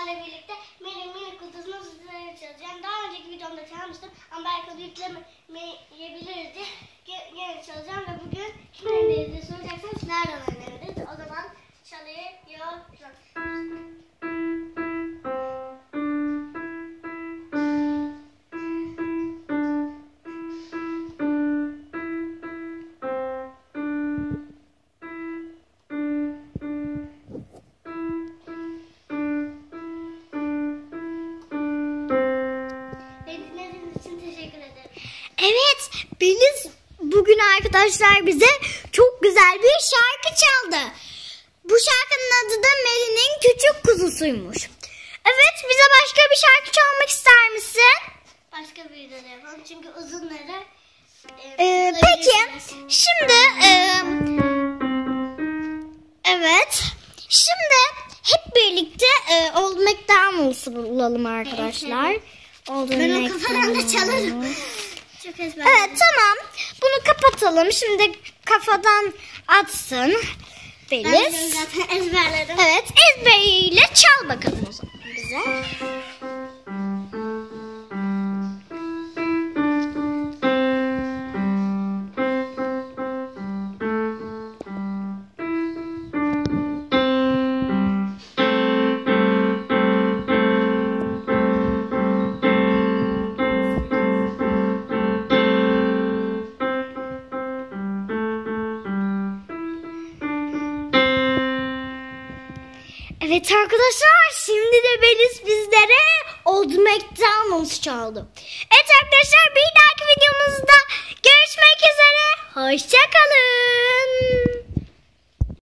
sizlerle birlikte mini kutusunu sizlere çalacağım. Daha önceki videomda çalmıştım ama belki yüklemeyebiliriz diye gene çalacağım ve bugün kimin elindeyiz diye soracaksanız nereden elindeyiz? O zaman çalıyorum. Evet, Beliz bugün arkadaşlar bize çok güzel bir şarkı çaldı. Bu şarkının adı da Meli'nin Küçük Kuzusuymuş. Evet, bize başka bir şarkı çalmak ister misin? Başka bir videoda yapalım çünkü uzunları. Peki, şimdi evet, şimdi hep birlikte Old MacDonald's'ı bulalım arkadaşlar. Ben o kafadan da çalarım. Çok ezberledim. Evet, tamam. Bunu kapatalım. Şimdi kafadan atsın Beliz. Ben zaten ezberledim. Evet, ezberiyle çal bakalım o zaman bize. Evet arkadaşlar, şimdi de Beliz bizlere Old MacDonald's çaldı. Evet arkadaşlar, bir dahaki videomuzda görüşmek üzere. Hoşça kalın.